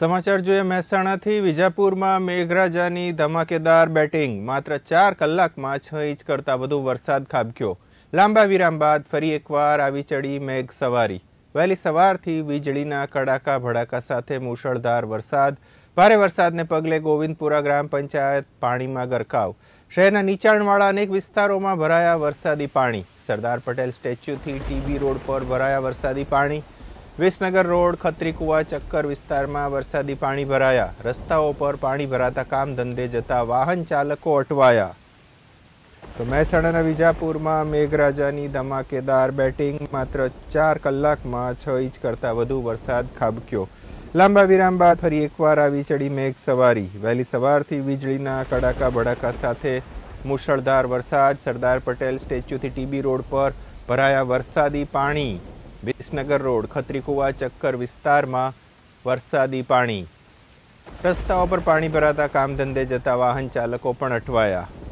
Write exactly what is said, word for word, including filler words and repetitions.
સમાચાર જોઈએ મહેસાણાથી। વિજાપુરમાં મેઘરાજાની ધમાકેદાર બેટિંગ। માત્ર ચાર કલાકમાં છ ઇંચ કરતાં વધુ વરસાદ ખાબક્યો। લાંબા વિરામ બાદ ફરી એકવાર આવી ચડી મેઘ સવારી। વહેલી સવારથી વીજળીના કડાકા ભડાકા સાથે મુશળધાર વરસાદ। ભારે વરસાદને પગલે ગોવિંદપુરા ગ્રામ પંચાયત પાણીમાં ગરકાવ। શહેરના નીચાણવાળા અનેક વિસ્તારોમાં ભરાયા વરસાદી પાણી। સરદાર પટેલ સ્ટેચ્યુથી ટીબી રોડ પર ભરાયા વરસાદી પાણી। વિસનગર રોડ ખત્રીકુવા ચક્કર વિસ્તારમાં વરસાદી પાણી ભરાયા। રસ્તાઓ પર પાણી ભરાતા કામ ધંધે જતા વાહન ચાલકો અટવાયા। તો મહેસાણાના વિજાપુરમાં મેઘરાજાની ધમાકેદાર બેટિંગ। માત્ર ચાર કલાકમાં છ ઇંચ કરતાં વધુ વરસાદ ખાબક્યો। લાંબા વિરામ બાદ ફરી એકવાર આવી ચડી મેઘ સવારી। વહેલી સવારથી વીજળીના કડાકા ભડાકા સાથે મુશળધાર વરસાદ। સરદાર પટેલ સ્ટેચ્યુથી ટીબી રોડ પર ભરાયા વરસાદી પાણી। વિસનગર રોડ ખત્રીકુવા ચક્કર વિસ્તારમાં વરસાદી પાણી। રસ્તાઓ પર પાણી ભરાતા કામ ધંધે જતા વાહન ચાલકો પણ અટવાયા।